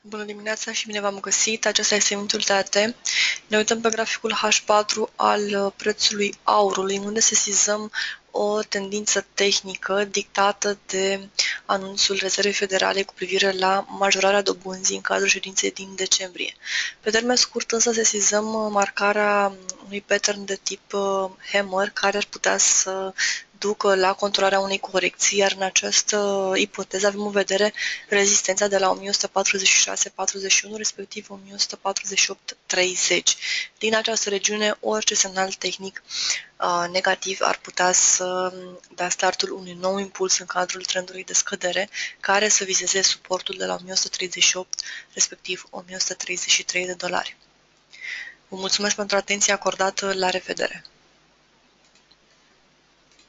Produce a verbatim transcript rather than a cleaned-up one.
Bună dimineața și bine v-am găsit! Acesta este Mintul T A T. Ne uităm pe graficul H patru al prețului aurului, unde sesizăm o tendință tehnică dictată de anunțul Rezervei Federale cu privire la majorarea dobânzii în cadrul ședinței din decembrie. Pe termen scurt însă sesizăm marcarea unui pattern de tip hammer care ar putea să ducă la conturarea unei corecții, iar în această ipoteză avem în vedere rezistența de la o mie o sută patruzeci și șase virgulă patruzeci și unu, respectiv o mie o sută patruzeci și opt virgulă treizeci. Din această regiune, orice semnal tehnic uh, negativ ar putea să dea startul unui nou impuls în cadrul trendului de scădere, care să vizeze suportul de la o mie o sută treizeci și opt, respectiv o mie o sută treizeci și trei de dolari. Vă mulțumesc pentru atenția acordată, la revedere!